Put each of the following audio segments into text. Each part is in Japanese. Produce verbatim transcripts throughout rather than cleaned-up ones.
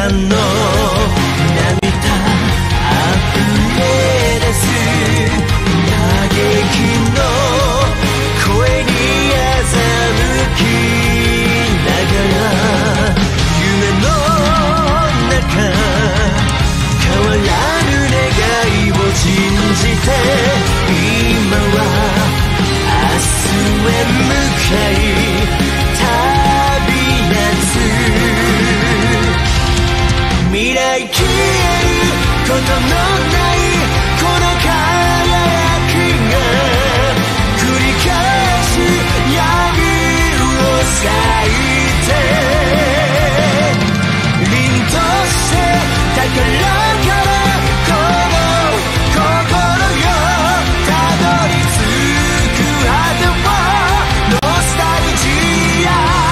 の涙あふれ出す嘆きの声に欺きながら夢の中変わらぬ願いを信じて今は明日へ向かい旅立つ未来消えることのないこの輝きが繰り返す闇を裂いて凛として宝からこの心よたどり着く果てはノスタルジア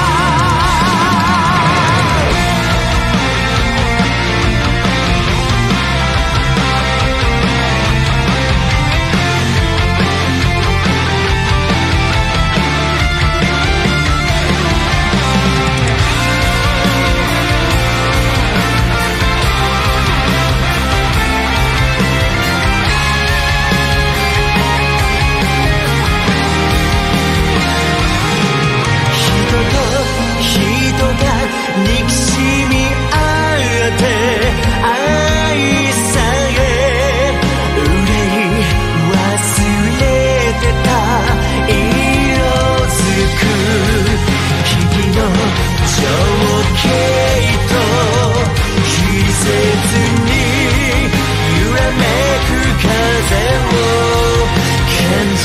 憎しみ合って愛さえ憂い忘れてた色づく木々の情景と季節に揺らめく風を感じ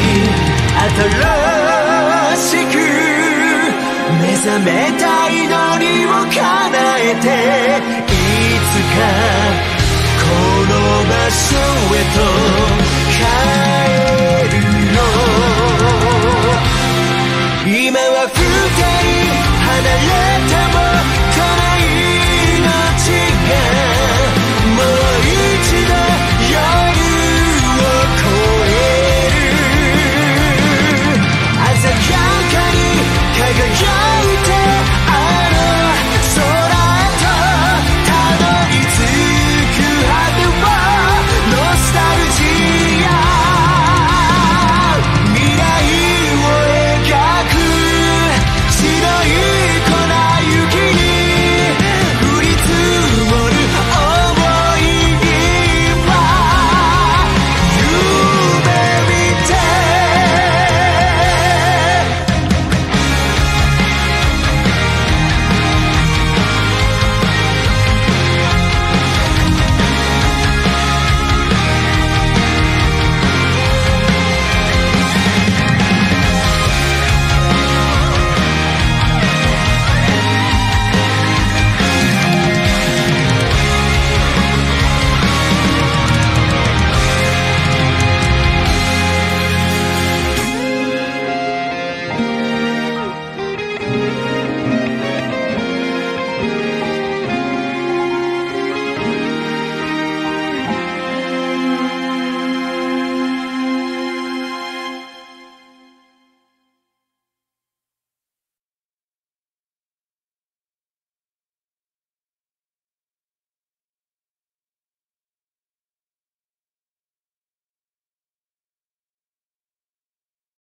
新しく目覚めた祈りを叶えていつかこの場所へと帰るの今は二人離れても